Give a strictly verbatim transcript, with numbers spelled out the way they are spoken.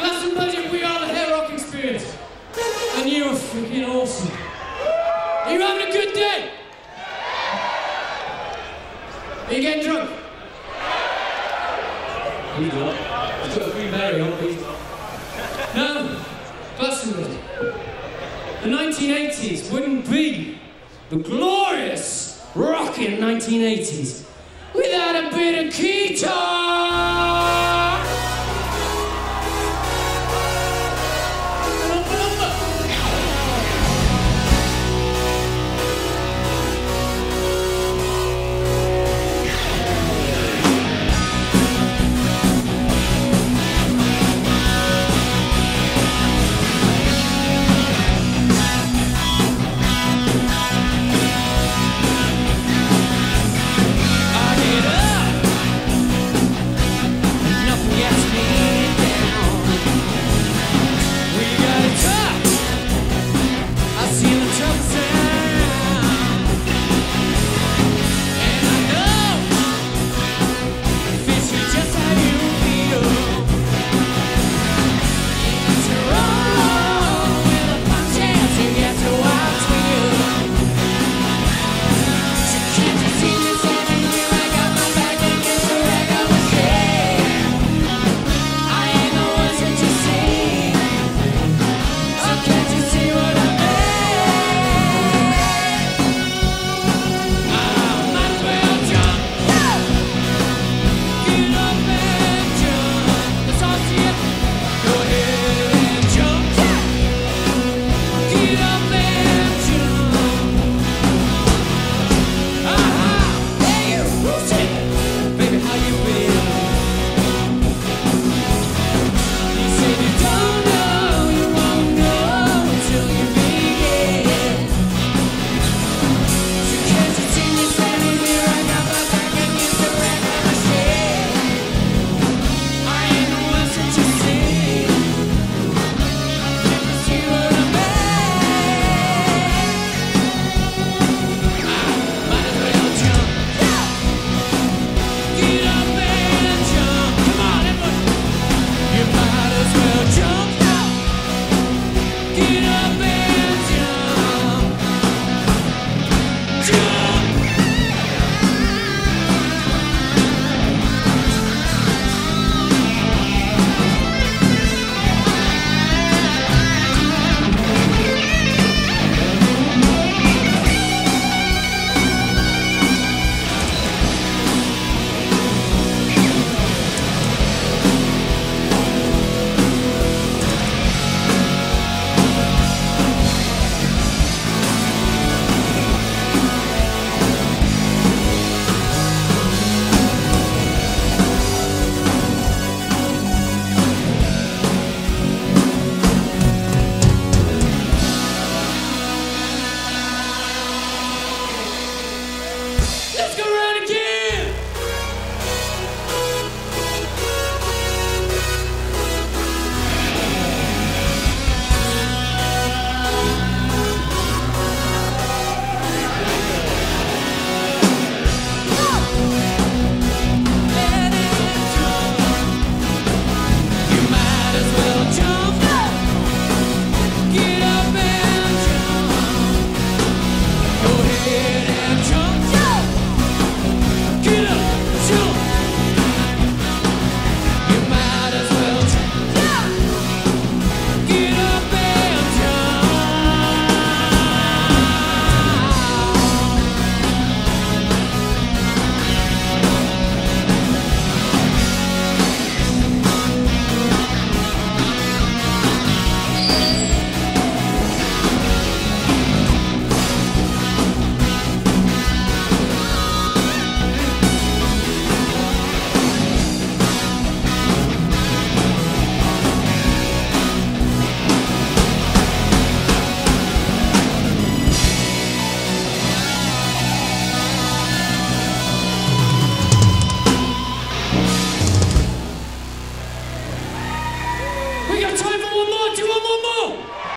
Glastonbury, we are the Hair Rock Experience. And you are freaking awesome. Are you having a good day? Are you getting drunk? He's not. He's got a Queen Mary on, he's not. No, Glastonbury. The nineteen eighties wouldn't be the glorious rockin' nineteen eighties without a bit of guitar!